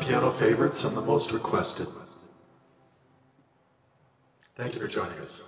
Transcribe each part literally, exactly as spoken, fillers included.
piano favorites and the most requested. Thank you for joining us.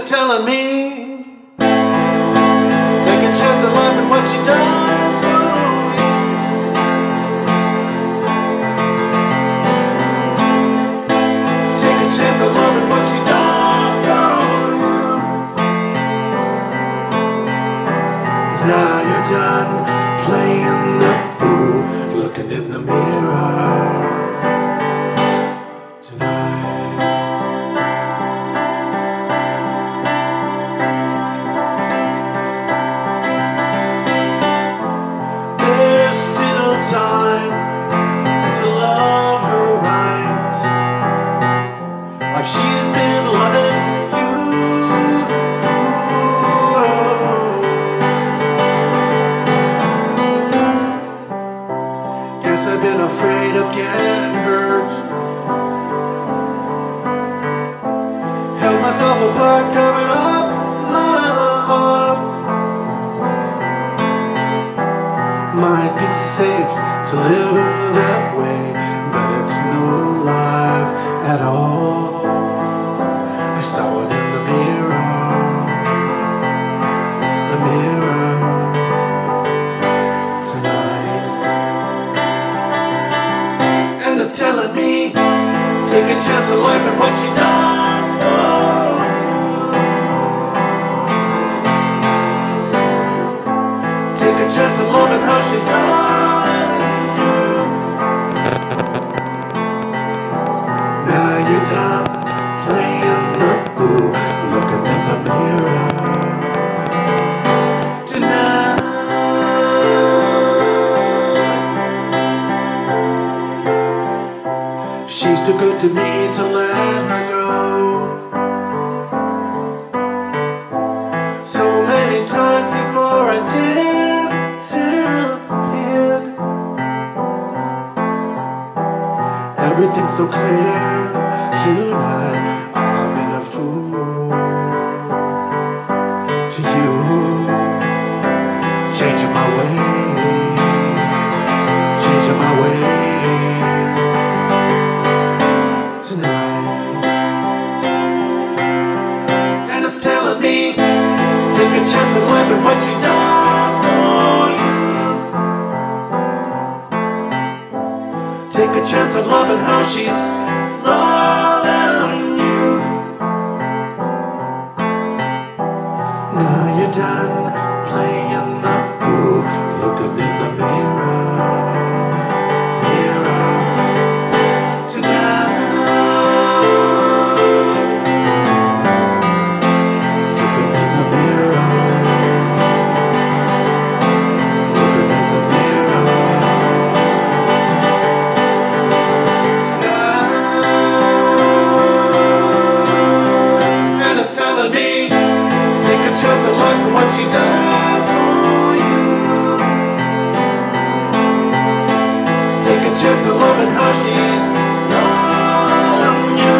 it's telling me, take a chance of life and what she does for me. Take a chance of love and what she does for you. 'Cause now you're done playing the fool, looking in the mirror tonight. There's still time to love her right, like she's been loving you. Guess I've been afraid of getting hurt, held myself apart, covered up my heart. Might be safe to live that way, but it's no life at all. I saw it in the mirror, the mirror tonight. And it's telling me, take a chance of life and what she does for you. Take a chance of love and how she's loving you. Now you're done playing the fool, looking in the mirror tonight. She's too good to me to let her go. So many times before I disappeared, everything's so clear tonight. I've been a fool to you, changing my ways, changing my ways tonight. And it's telling me, take a chance of life and what she does for you. Take a chance of love and how she's loving you. Now you're done playing the fool, looking in the mirror, mirror tonight. Looking in the mirror, looking in the mirror tonight. And it's telling me, take a chance of life and what she does for you. Take a chance of love and how she's loving you.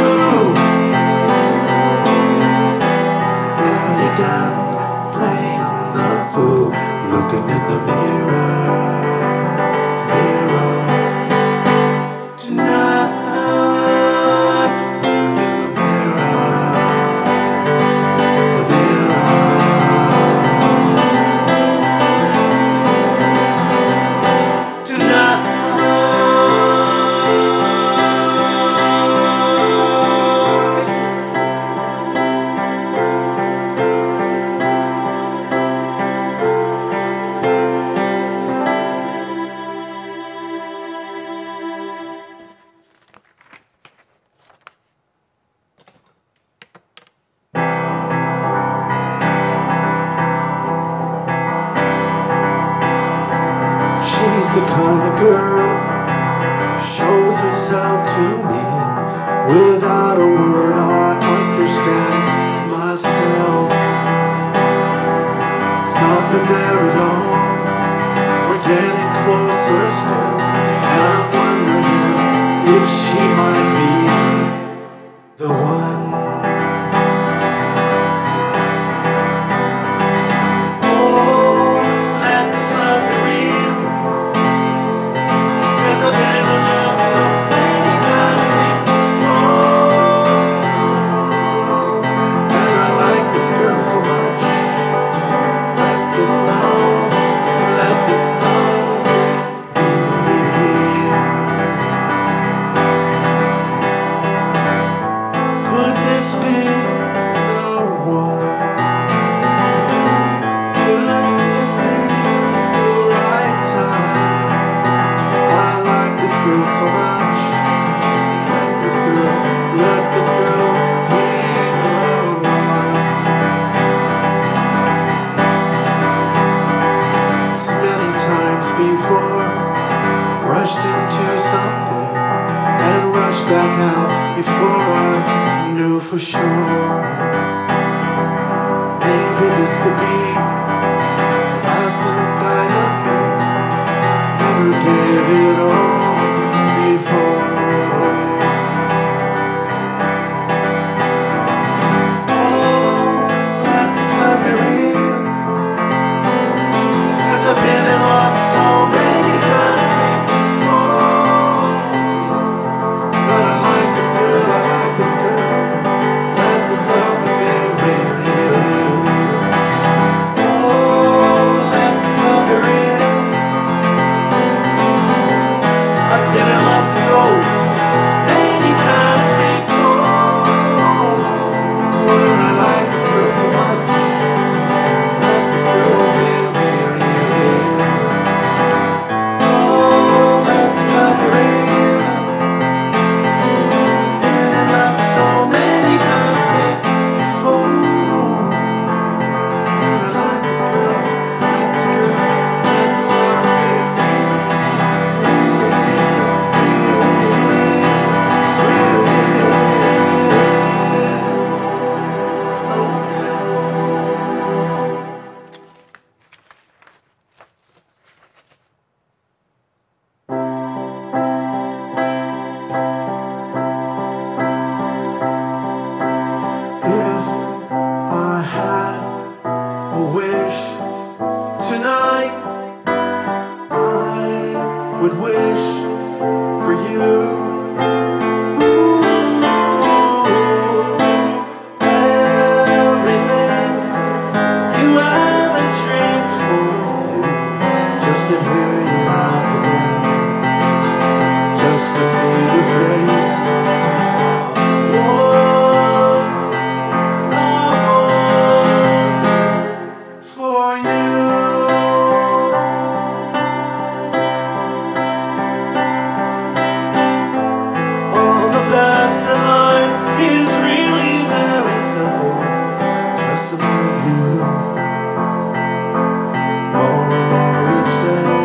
Now you're done playing the fool, looking in the mirror, mirror tonight. Looking in the mirror, the mirror tonight. She's the kind of girl, shows herself to me. Without a word I understand myself. It's not been very long, we're getting closer still, and I'm wondering if she might be the one. for sure. Maybe this could be the last in spite of me. Never gave it all before. Oh, let this love be real, 'cause I've been in love so many times before. But I like this girl, I like this girl. Let this love be real. Oh, let this love be real. I've been in love so many times before. But I like this girl so much. Let this girl be real. Oh, let this love be real. Been in love so many times before. And I like this girl, like this girl. Let this love be real, real, real. Oh yeah. If I had a wish tonight, I would wish for you. Everything you ever dreamed for you, just to hear you laugh again, just to see your face. What I want for you. All the best in life is really very simple, just to love you more and more each day.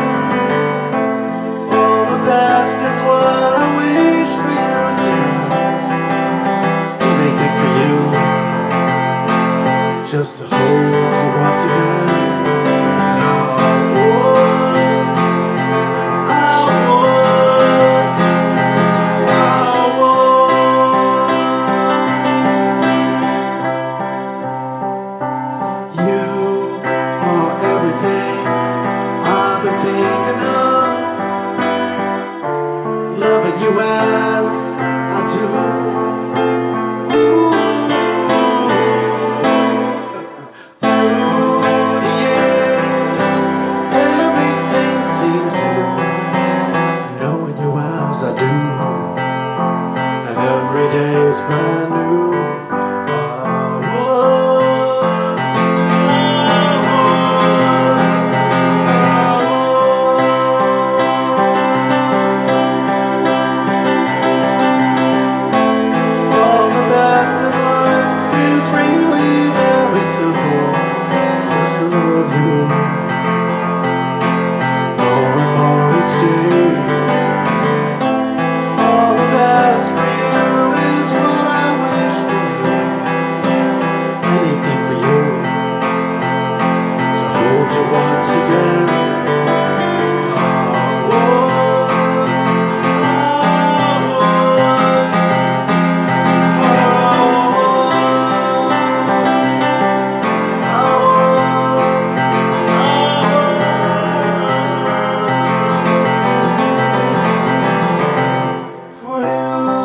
All the best is what I wish for you tonight. Anything for you, just to hold you once again. And I want, I want, I want. You are everything I've been thinking of, loving you as I do. Through the years, everything seems new, knowing you as I do, and every day is brand new. I want, I want, I want. All the best in life is really very simple, just to love you more and more each day. All the best for you is what I wish for you. Anything for you, to hold you once again. I want, I want, I for you.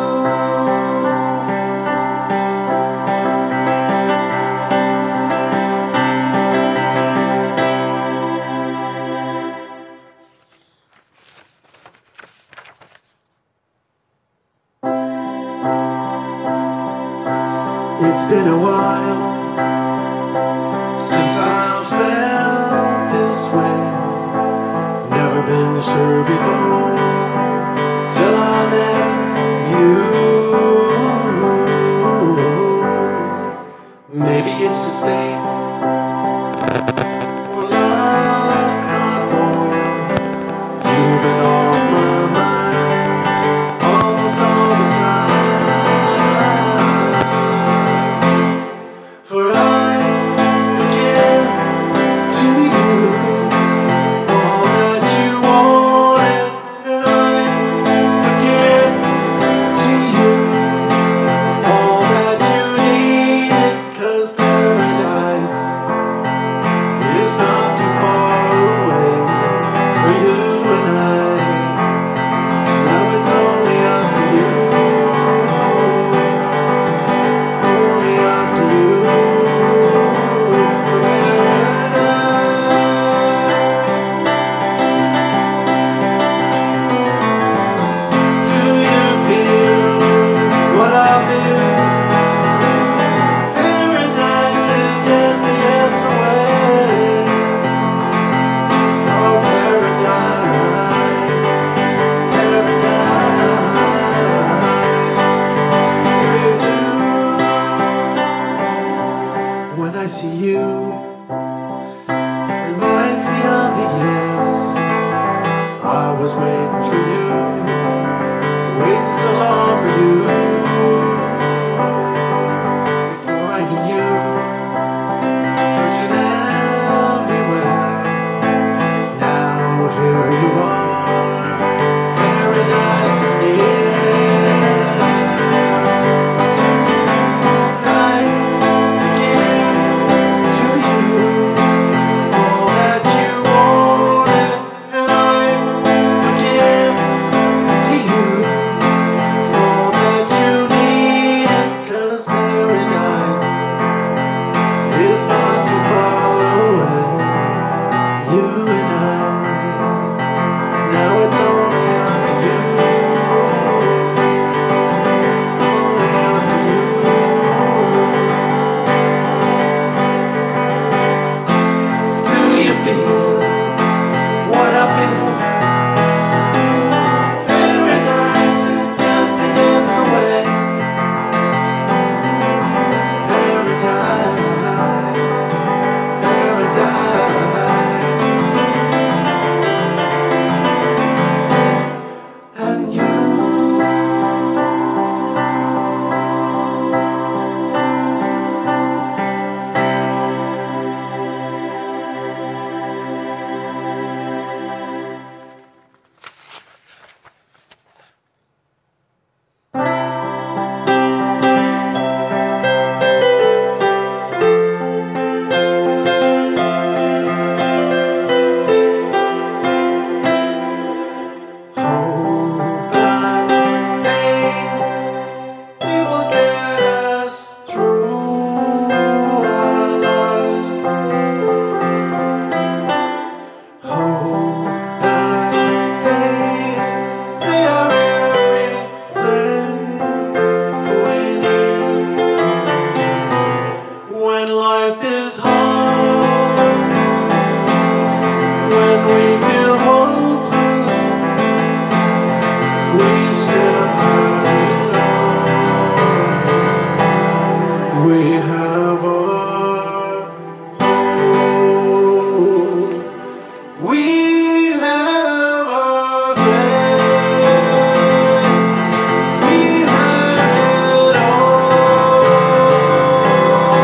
It's been a while since I felt this way. Never been sure before till I met you. Maybe it's just me, or luck, not more. You've been on my mind almost all the time. when I see you. Reminds me of the years I was waiting for you, waiting so long for you. Before I knew you, searching everywhere. Now here you are, paradise is near.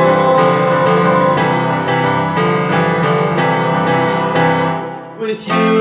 With you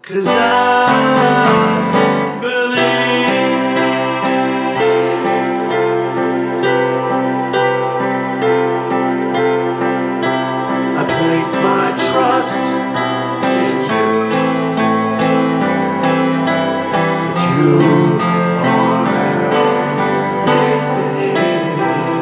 'cause I believe. I place my trust in you. You are everything.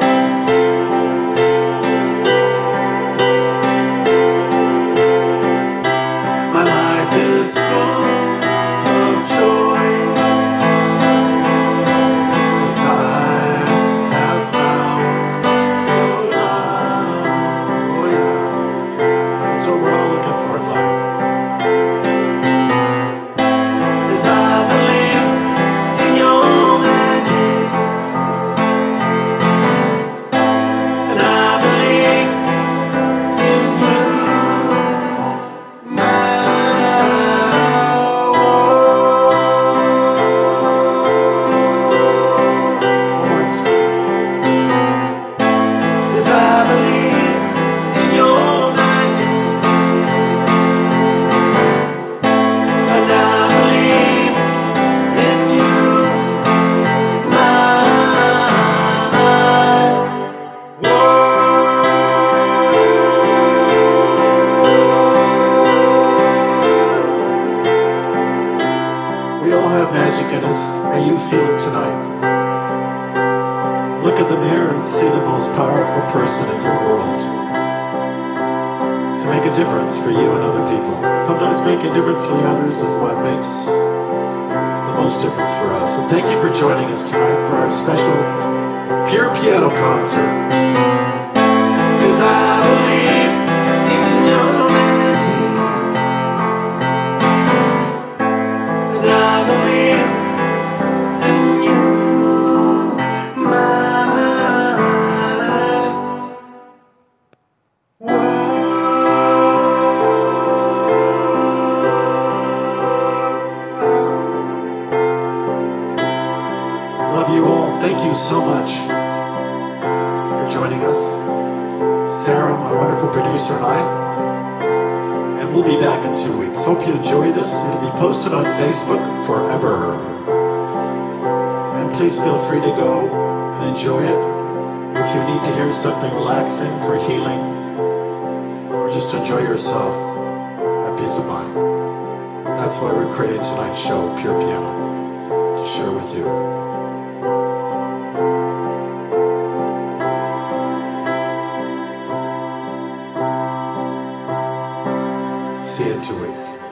My life is full of joy since I have found your love. Oh yeah, that's what we're all looking for in life. 'Cause I believe in your magic, and I believe in you, my world. 'Cause I believe in your magic, and I believe in you, my world. We all have magic in us. May you feel it tonight. Look in the mirror and see the most powerful person in your world to make a difference for you and other people. Sometimes making a difference for the others is what makes the most difference for us. And thank you for joining us tonight for our special Pure Piano concert. 'Cause I believe in your magic, and I believe in you, my world. Love you all. Thank you so much for joining us. Sarah, my wonderful producer, and I. And we'll be back in two weeks. Hope you enjoy this. It'll be posted on Facebook forever. And please feel free to go and enjoy it. If you need to hear something relaxing for healing, or just enjoy yourself, have peace of mind. That's why we're creating tonight's show, Pure Piano, to share with you. See you in two weeks.